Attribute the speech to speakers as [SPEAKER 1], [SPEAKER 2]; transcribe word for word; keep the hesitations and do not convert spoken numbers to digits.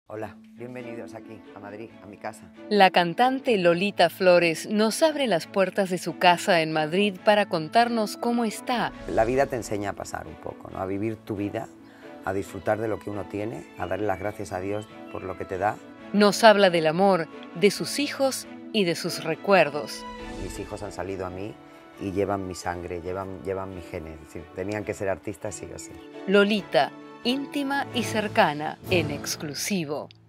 [SPEAKER 1] Hola, bienvenidos aquí, a Madrid, a mi casa.
[SPEAKER 2] La cantante Lolita Flores nos abre las puertas de su casa en Madrid para contarnos cómo está.
[SPEAKER 1] La vida te enseña a pasar un poco, ¿no? A vivir tu vida, a disfrutar de lo que uno tiene, a darle las gracias a Dios por lo que te da.
[SPEAKER 2] Nos habla del amor, de sus hijos y de sus recuerdos.
[SPEAKER 1] Mis hijos han salido a mí y llevan mi sangre, llevan, llevan mi genes. Es decir, tenían que ser artistas sí o sí.
[SPEAKER 2] Lolita, íntima y cercana, en exclusivo.